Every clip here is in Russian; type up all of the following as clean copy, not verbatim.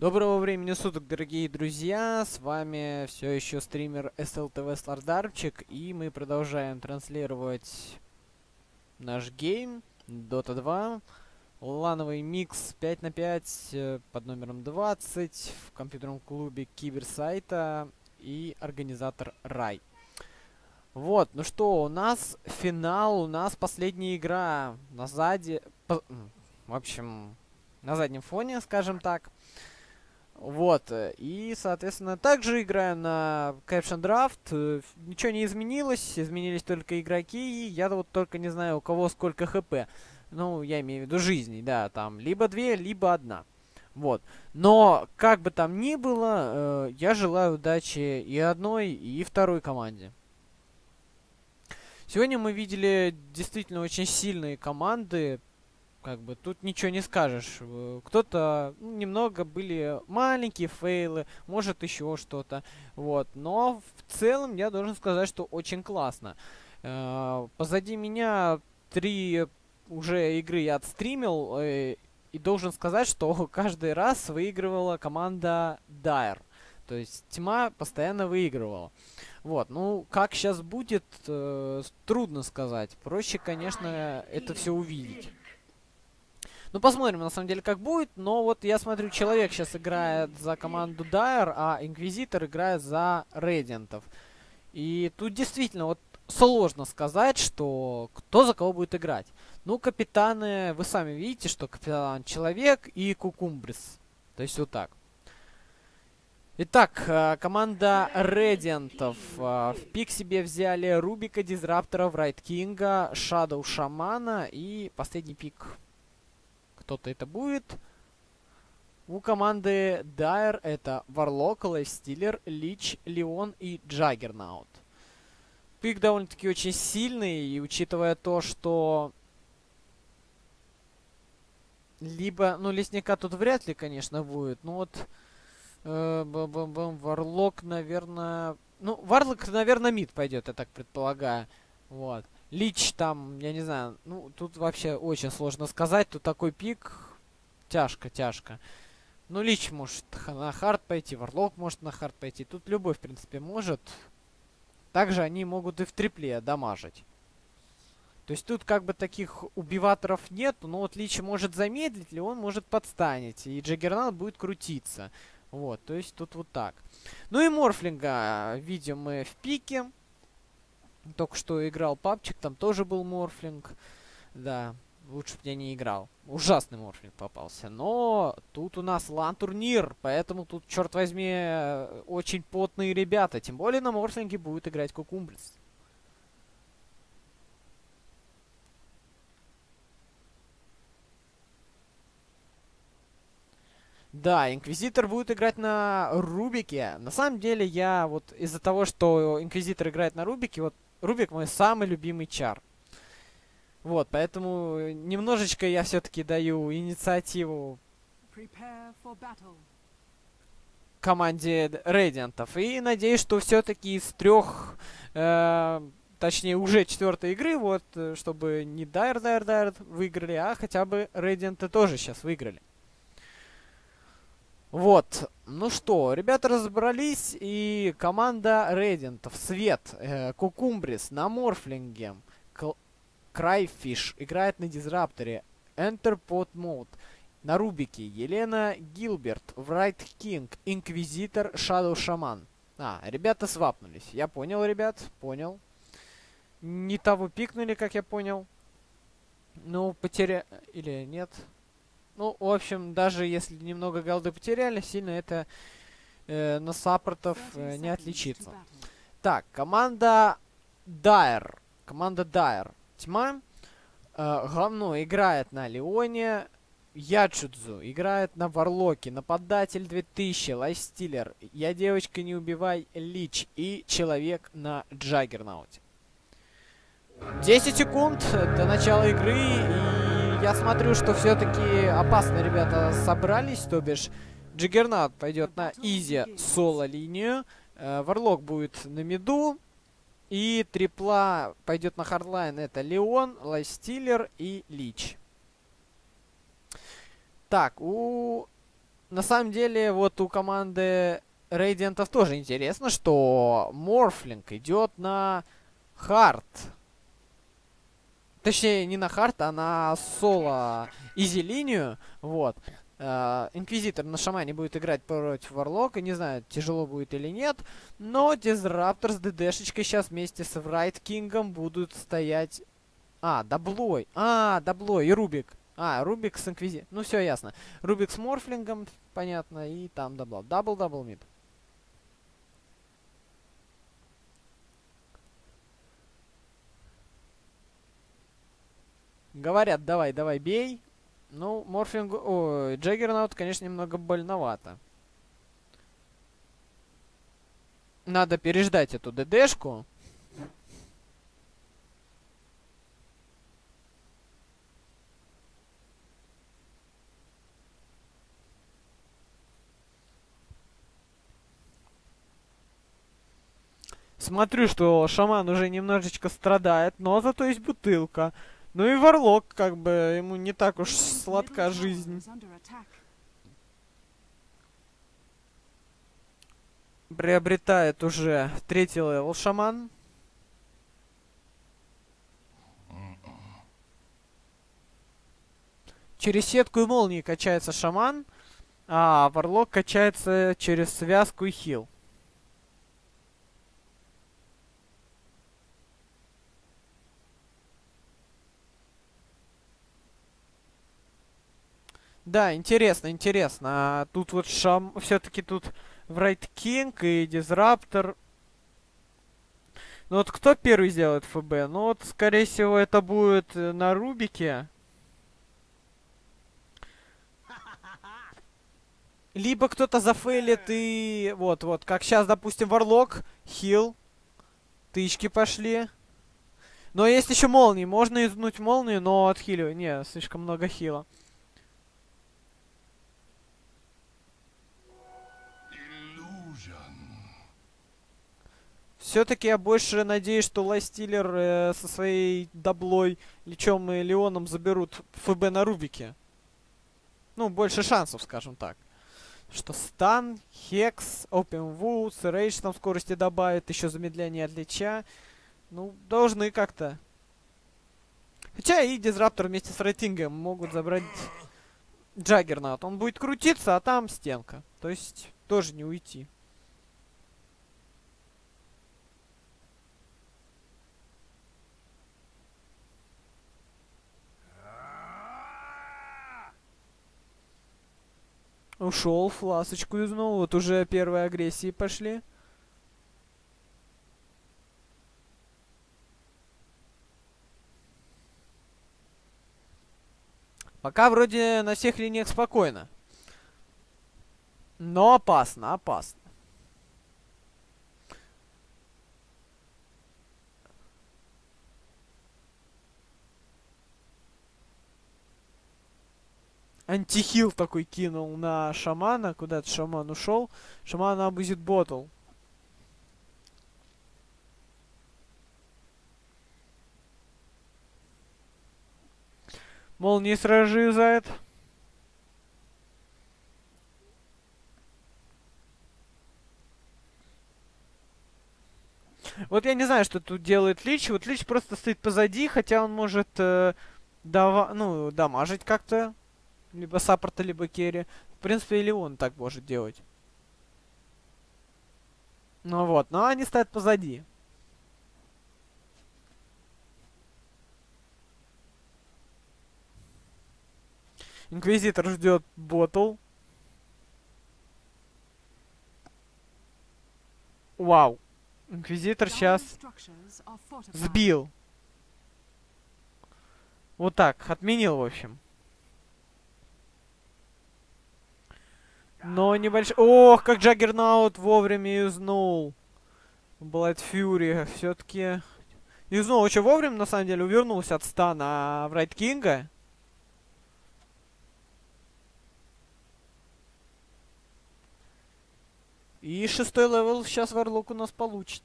Доброго времени суток, дорогие друзья! С вами все еще стример SLTV Слардарчик, и мы продолжаем транслировать наш гейм Dota 2. Лановый микс 5 на 5 под номером 20 в компьютерном клубе Киберсайта и организатор Рай. Вот, ну что, у нас финал, у нас последняя игра на в общем, на заднем фоне, скажем так. Вот, и, соответственно, также играю на Caption Draft. Ничего не изменилось, изменились только игроки. Я вот только не знаю, у кого сколько хп. Ну, я имею в виду жизней, да, там либо две, либо одна. Вот. Но, как бы там ни было, я желаю удачи и одной, и второй команде. Сегодня мы видели действительно очень сильные команды. Как бы тут ничего не скажешь. Кто-то немного были маленькие фейлы, может еще что-то. Вот. Но в целом я должен сказать, что очень классно. Позади меня 3 уже игры я отстримил. И должен сказать, что каждый раз выигрывала команда Dire. То есть Тьма постоянно выигрывала. Вот, ну, как сейчас будет, трудно сказать. Проще, конечно, это все увидеть. Ну, посмотрим, на самом деле, как будет. Но вот я смотрю, человек сейчас играет за команду Dire, а Инквизитор играет за Рейдиантов. И тут действительно вот сложно сказать, что кто за кого будет играть. Ну, капитаны, вы сами видите, что капитан Человек и Кукумбрис. То есть вот так. Итак, команда Рейдиантов в пик себе взяли Рубика, Дизраптора, Врайт Кинга, Шадоу Шамана и последний пик. Кто-то это будет. У команды Dire это Варлок, Лайфстиллер, Лич, Леон и Джаггернаут. Пик довольно-таки очень сильный, и учитывая то, что либо, ну, лесника тут вряд ли, конечно, будет. Ну вот, Варлок, наверное... Ну, Варлок, наверное, мид пойдет, я так предполагаю. Вот. Лич там, я не знаю, ну, тут вообще очень сложно сказать. Тут такой пик, тяжко. Ну, Лич может на хард пойти, Варлок может на хард пойти. Тут любой, в принципе, может. Также они могут и в трипле дамажить. То есть тут как бы таких убиваторов нет, но вот Лич может замедлить, Леон может подстанить, и Джаггернаут будет крутиться. Вот, то есть тут вот так. Ну и Морфлинга видим мы в пике. Только что играл папчик, там тоже был Морфлинг. Да, лучше бы я не играл. Ужасный Морфлинг попался. Но тут у нас лан-турнир, поэтому тут, черт возьми, очень потные ребята. Тем более на Морфлинге будет играть Кукумбрис. Да, Инквизитор будет играть на Рубике. На самом деле, я вот из-за того, что Инквизитор играет на Рубике, вот Рубик мой самый любимый чар. Вот, поэтому немножечко я все-таки даю инициативу команде Рейдиантов. И надеюсь, что все-таки из 3, точнее уже 4-й игры, вот, чтобы не Dire выиграли, а хотя бы Рейдианты тоже сейчас выиграли. Вот, ну что, ребята разобрались, и команда Рейдиантов, Свет, Кукумбрис на Морфлинге, Крайфиш играет на Дизрапторе, Enterpod Mode на Рубике, Елена Гилберт, Врайт Кинг, Инквизитор, Шадоу Шаман. Ребята свапнулись, я понял, ребят, понял. Не того пикнули, как я понял. Ну, или нет. Ну, в общем, даже если немного голды потеряли, сильно это на саппортов не отличится. Так, команда Dire. Команда Dire. Тьма. Говно играет на Леоне. Ячудзу играет на Варлоке. Нападатель 2000. Лайфстиллер. Я девочка не убивай. Лич. И Человек на Джаггернауте. 10 секунд до начала игры. И я смотрю, что все-таки опасно ребята собрались. То бишь Джаггернаут пойдет на изи соло линию. Варлок будет на миду. И трипла пойдет на хардлайн. Это Леон, Лайфстиллер и Лич. Так, у на самом деле, вот у команды Рейдиантов тоже интересно, что Морфлинг идет на хард. Точнее, не на хард, а на соло изи-линию. Вот. Инквизитор на шамане будет играть против Варлока. Не знаю, тяжело будет или нет. Но Дизраптор с ДДшечкой сейчас вместе с Врайт Кингом будут стоять... Даблой. Даблой и Рубик. Рубик с Инквизитором. Ну, все ясно. Рубик с Морфлингом, понятно, и там дабл. Дабл мид. Говорят, давай, бей. Ну, Морфлингу... Ой, Джаггернаут, конечно, немного больновато. Надо переждать эту ДДшку. Смотрю, что шаман уже немножечко страдает, но зато есть бутылка. Ну и Варлок, как бы, ему не так уж сладка жизнь. Приобретает уже 3-й левел шаман. Через сетку и молнии качается шаман, а Варлок качается через связку и хил. Да, интересно. Тут вот все-таки тут Врайт Кинг и Дизраптор. Ну вот кто первый сделает ФБ? Ну вот, скорее всего, это будет на Рубике. Либо кто-то зафейлит и... Вот, как сейчас, допустим, Варлок, хил. Тычки пошли. Но есть еще молнии. Можно изнуть молнию, но отхиливаю. Не, слишком много хила. Все-таки я больше надеюсь, что Лайстиллер со своей даблой, Личом и Леоном заберут ФБ на Рубике. Ну, больше шансов, скажем так. Что стан, Хекс, Open Woods, Рейдж там скорости добавит, еще замедление от Лича. Ну, должны как-то. Хотя и Дизраптор вместе с Рейтингом могут забрать Джаггернаут. Он будет крутиться, а там стенка. То есть, тоже не уйти. Ушел, фласочку юзнул. Вот уже первые агрессии пошли. Пока вроде на всех линиях спокойно. Но опасно. Антихил такой кинул на шамана. Куда-то шаман ушел. Шаман абузит ботл. Молнии сражизает. Вот я не знаю, что тут делает Лич. Вот Лич просто стоит позади, хотя он может дамажить как-то. Либо саппорта, либо керри. В принципе, или он так может делать. Ну вот, но они стоят позади. Инквизитор ждет ботл. Вау. Инквизитор сейчас сбил. Вот так, отменил, в общем. Но небольшой... Ох, как Джаггернаут вовремя юзнул. Блэд Фьюри все-таки... Юзнул очень вовремя, на самом деле, увернулся от стана Врайт Кинга. И 6-й левел сейчас Варлок у нас получит.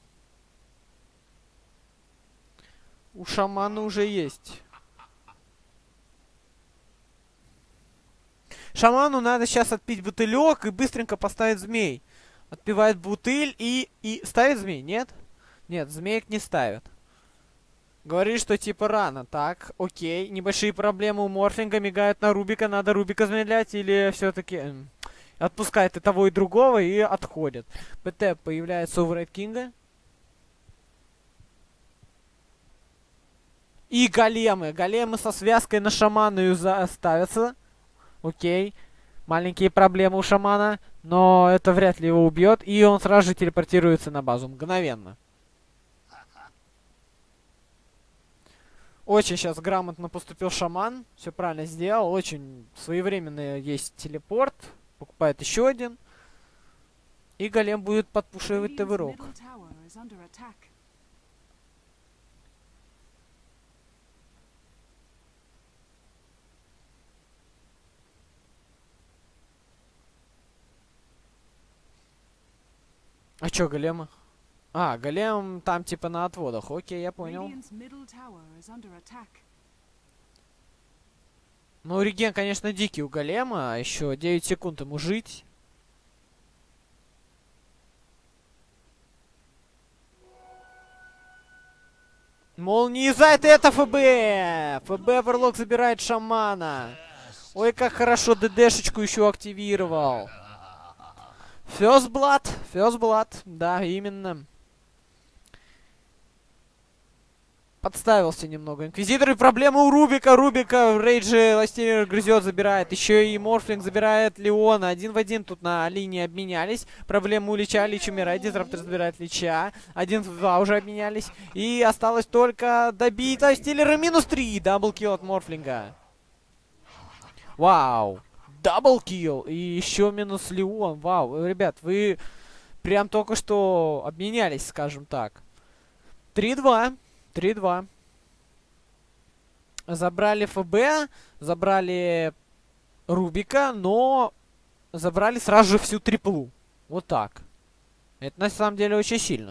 У шамана уже есть. Шаману надо сейчас отпить бутылек и быстренько поставить змей. Отпивает бутыль и ставит змей, нет? Нет, змеек не ставит. Говорит, что типа рано. Так, окей. Небольшие проблемы у Морфлинга, мигают на Рубика. Надо Рубика замедлять или все-таки отпускает и того, и другого и отходит. ПТ появляется у Райт Кинга. И големы. Големы со связкой на шамана ставятся. Окей. Маленькие проблемы у шамана. Но это вряд ли его убьет. И он сразу же телепортируется на базу. Мгновенно. Очень сейчас грамотно поступил шаман. Все правильно сделал. Очень своевременно есть телепорт. Покупает еще один. И голем будет подпушивать ТВ-рок. А чё, голема? А, голем там типа на отводах. Окей, я понял. Ну, реген, конечно, дикий у голема. Еще 9 секунд ему жить. Мол, не из-за это ФБ! ФБ Варлок забирает шамана. Ой, как хорошо ДДшечку еще активировал. First Blood, да, именно. Подставился немного. Инквизитор и проблема у Рубика. Рубика в рейдже Ластиллер грызет, забирает. Еще и Морфлинг забирает Леона. 1 в 1 тут на линии обменялись. Проблема у Лича. Лич умирает. Дизраптор забирает Лича. 1 в 2 уже обменялись. И осталось только добить Ластиллера. -3. Даблкил от Морфлинга. Вау. Даблкил. И еще минус Леон. Вау. Ребят, вы прям только что обменялись, скажем так. 3-2. 3-2. Забрали ФБ, забрали Рубика, но забрали сразу же всю триплу. Вот так. Это на самом деле очень сильно.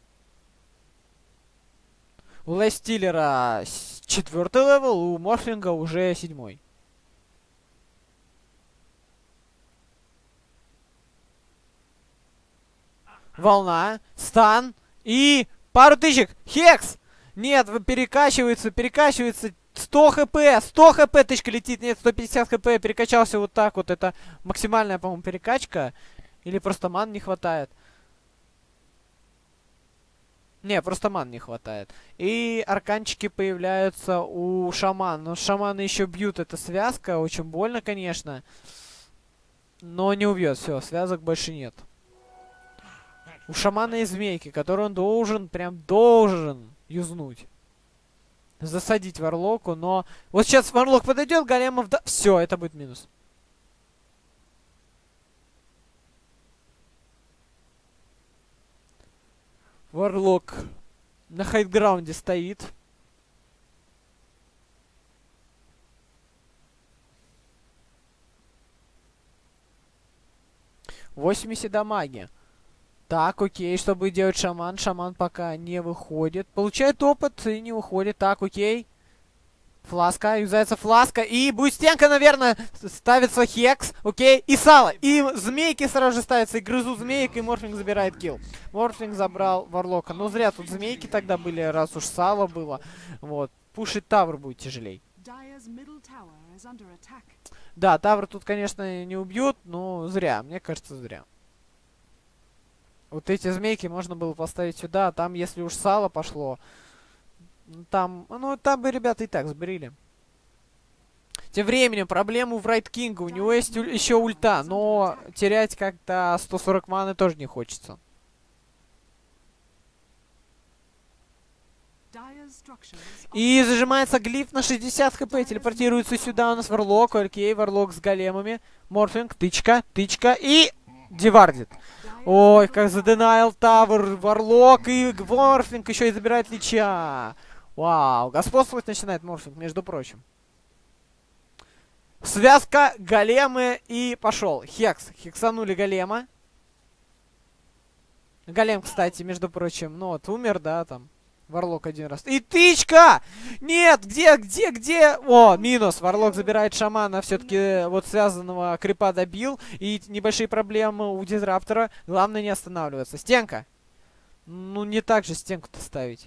У Ластиллера 4-й левел, у Морфлинга уже 7-й. Волна, стан и пару тысяч. Хекс! Нет, перекачивается. 100 хп, 100 хп тычка летит. Нет, 150 хп, перекачался вот так вот. Это максимальная, по-моему, перекачка. Или просто ман не хватает. Не, просто ман не хватает. И арканчики появляются у шамана. Но шаманы еще бьют, это связка. Очень больно, конечно. Но не убьет, все, связок больше нет. У шамана есть змейки, которые он должен, прям должен юзнуть. Засадить Варлоку, но... Вот сейчас Варлок подойдет, големов... Да... Все, это будет минус. Варлок на хайдграунде стоит. $80 дамаги. Так, окей, что будет делать шаман? Шаман пока не выходит. Получает опыт и не выходит. Так, окей. Фласка, юзается фласка. И будет стенка, наверное, ставится хекс. Окей, и сало. И змейки сразу же ставятся. И грызут змеек, и Морфлинг забирает килл. Морфлинг забрал Варлока. Ну, зря тут змейки тогда были, раз уж сало было. Вот. Пушить тавр будет тяжелей. Да, тавр тут, конечно, не убьют, но зря. Мне кажется, зря. Вот эти змейки можно было поставить сюда, а там, если уж сало пошло, там, ну, там бы ребята и так сбрили. Тем временем, проблема у Райт Кинга, у него есть еще ульта, но терять как-то 140 маны тоже не хочется. И зажимается глиф на 60 хп, телепортируется сюда у нас Варлок, окей, Варлок с големами, Морфлинг, тычка и девардит. Ой, как заденайл тавр, Варлок и Морфлинг еще и забирает Лича. Вау, господствовать начинает Морфлинг, между прочим. Связка, големы и пошел. Хекс, хексанули голема. Голем, кстати, между прочим, ну вот, умер, да, там. Варлок один раз. И тычка! Нет, где? О, минус. Варлок забирает шамана, все-таки вот связанного крипа добил. И небольшие проблемы у дизраптора. Главное не останавливаться. Стенка! Ну, не так же стенку-то ставить.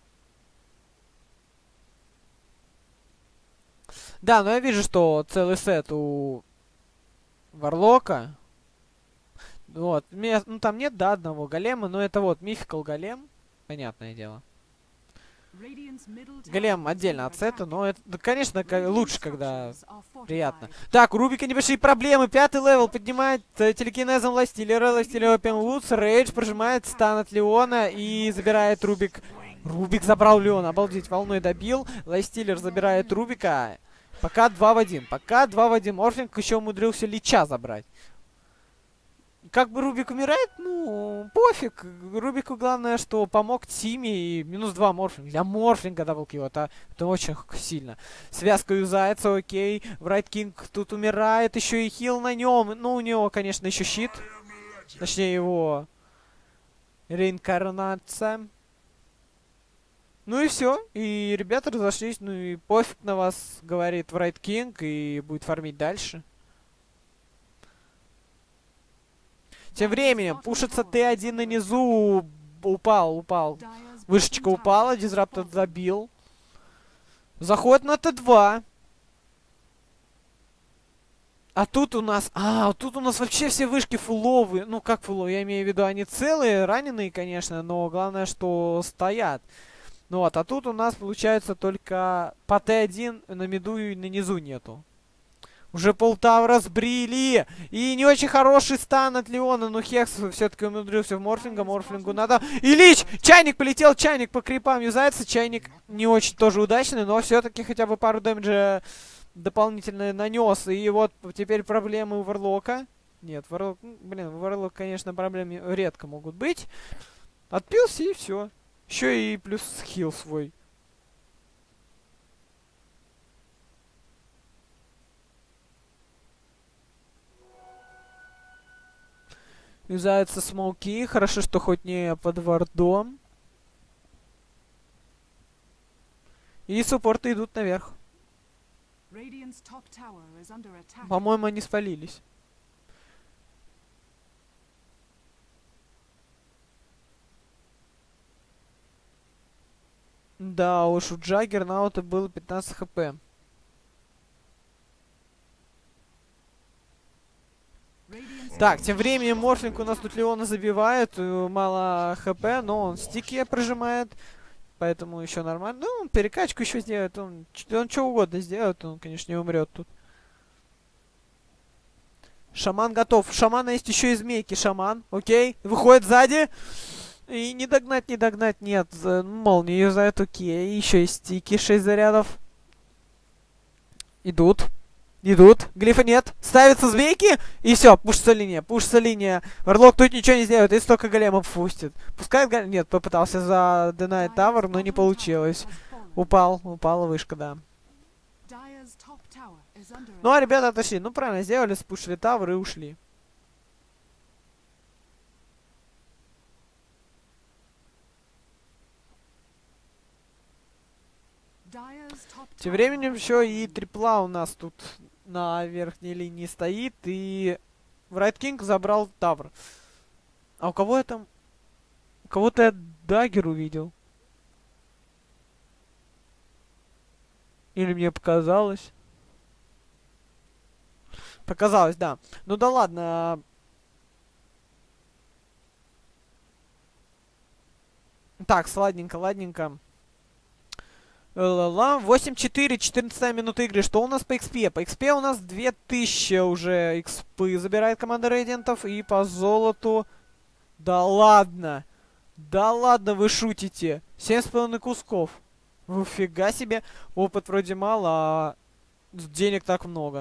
Да, но я вижу, что целый сет у Варлока. Вот. Ну, там нет, да, одного голема, но это вот мификал голем. Понятное дело. Голем отдельно от сета, но это, да, конечно, лучше, когда приятно. Так, у Рубика небольшие проблемы. 5-й левел поднимает телекинезом Ластиллера. Ластиллер Open Woods. Рейдж прожимает стан от Леона и забирает Рубик. Рубик забрал Леона. Обалдеть, волной добил. Ластиллер забирает Рубика. Пока 2 в 1. Пока 2 в 1. Морфлинг еще умудрился Лича забрать. Как бы Рубик умирает, ну, пофиг. Рубику главное, что помог Тиме и минус 2 морфлинг. Для морфлинга даблкил, это очень сильно. Связка юзается, окей. Врайт Кинг тут умирает, еще и хил на нем. Ну, у него, конечно, еще щит. Точнее, его реинкарнация. Ну и все. И ребята разошлись. Ну и пофиг на вас, говорит Врайт Кинг, и будет фармить дальше. Тем временем, пушится Т1 на низу. Упал. Вышечка упала, дизраптор забил. Заходит на Т2. А тут у нас вообще все вышки фуловые. Ну, как фуловые, я имею в виду, они целые, раненые, конечно, но главное, что стоят. Ну вот, а тут у нас, получается, только по Т1 на миду и на низу нету. Уже полтавра сбрили. И не очень хороший стан от Леона. Но Хекс все-таки умудрился в морфлинга. Морфлингу надо. И Лич! Чайник полетел. Чайник по крипам юзается. Чайник не очень тоже удачный. Но все-таки хотя бы пару дэмэджа дополнительно нанес. И вот теперь проблемы у Варлока. Нет, Варлок... Блин, у Варлока, конечно, проблемы редко могут быть. Отпился и все. Еще и плюс хил свой. Юзаются смоуки. Хорошо, что хоть не под вардом. И суппорты идут наверх. По-моему, они спалились. Да уж, у Джаггернаута было 15 хп. Так, тем временем Морфлинг у нас тут Леона забивает, мало хп, но он стики прожимает, поэтому еще нормально. Ну, он перекачку еще сделает, он что угодно сделает, он, конечно, не умрет тут. Шаман готов. У шамана есть еще и змейки. Шаман, окей, выходит сзади. И не догнать, нет. Молния юзает, окей. Еще есть стики, 6 зарядов. Идут. Глифа нет. Ставятся змейки. И все, пушится линия. Варлок тут ничего не сделает, и столько големов пустит. Пускай голем... Нет, попытался за Denied Tower, но не получилось. Упала вышка, да. Ну, а ребята отошли. Ну, правильно сделали, спушили тавер и ушли. Тем временем еще и трипла у нас тут на верхней линии стоит, и Врайт Кинг забрал тавр. А у кого я там... У кого-то я даггер увидел. Или мне показалось? Показалось, да. Ну да ладно. Так, ладненько. 8-4, 14 минута игры. Что у нас по XP? По XP у нас 2000 уже XP забирает команда Рейдентов. И по золоту... Да ладно! Вы шутите. 7,5 кусков. Фига себе. Опыт вроде мало, а денег так много.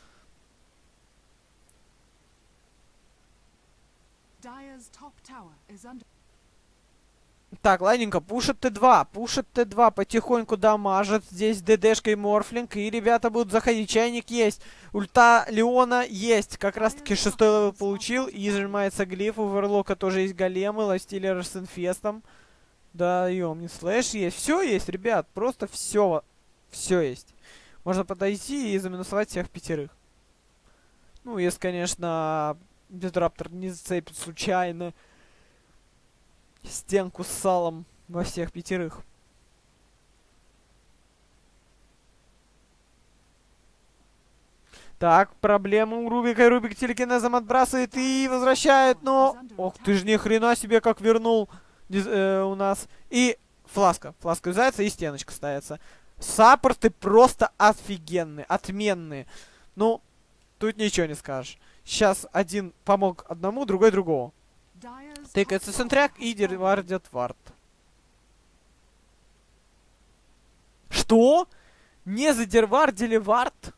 Так, ладненько, пушит Т2, потихоньку дамажит. Здесь ДДшка и Морфлинг, и ребята будут заходить. Чайник есть, ульта Леона есть. Как раз таки 6-й левел получил, и зажимается глиф. У Верлока тоже есть големы, Ластиллер с инфестом. Даем, не слэш есть. Все есть, ребят. Просто все. Все есть. Можно подойти и заминусовать всех 5. Ну, если, конечно, дизраптор не зацепит случайно стенку с салом во всех 5. Так, проблема у Рубика. Рубик телекинезом отбрасывает и возвращает, но... Ох, ты ж ни хрена себе как вернул у нас. И фласка. Фласка юзается и стеночка ставится. Саппорты просто офигенные, отменные. Ну, тут ничего не скажешь. Сейчас один помог одному, другой другого. Тыкается сентряк и дервардит вард. Что? Не задервардили вард?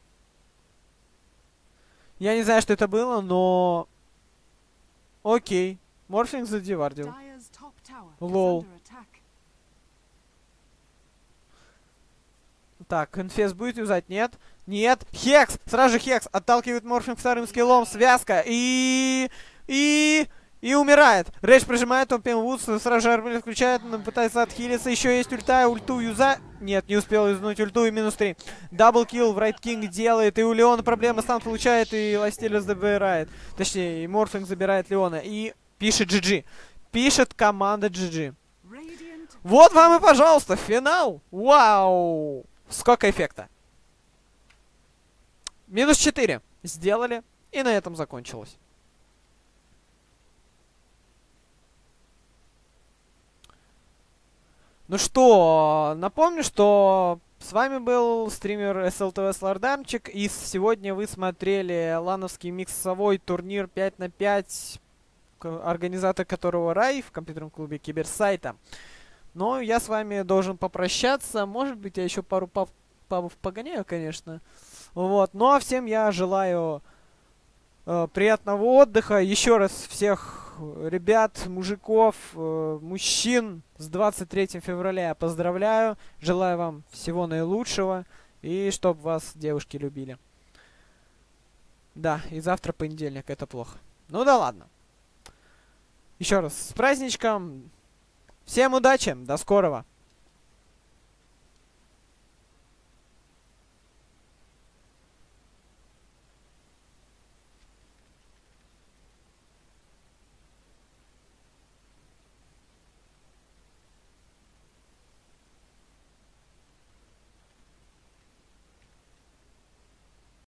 Я не знаю, что это было, но... Окей. Морфлинг задевардил. Лол. Так, инфест будет юзать? Нет. Нет. Хекс! Сразу же Хекс отталкивает Морфлинг вторым скиллом. Связка. И умирает. Рэш прижимает, Томпен Вудс сразу же армелет включает, пытается отхилиться. Еще есть ульта, ульту юза. Нет, не успел юзнуть ульту и -3. Даблкилл в Райт Кинг делает. И у Леона проблема, стан получает, и Ластелис забирает. Точнее, и Морфлинг забирает Леона. И пишет GG. Пишет команда GG. Вот вам и, пожалуйста, финал. Вау! Сколько эффекта. -4. Сделали. И на этом закончилось. Ну что, напомню, что с вами был стример SLTV Слардармчик, и сегодня вы смотрели лановский миксовой турнир 5 на 5, организатор которого Рай в компьютерном клубе Киберсайта. Но я с вами должен попрощаться, может быть, я еще пару пабов погоняю, конечно. Вот, ну а всем я желаю приятного отдыха, еще раз всех ребят, мужиков, мужчин с 23 февраля я поздравляю. Желаю вам всего наилучшего. И чтобы вас девушки любили. Да, и завтра понедельник, это плохо. Ну да ладно. Еще раз с праздничком. Всем удачи, до скорого.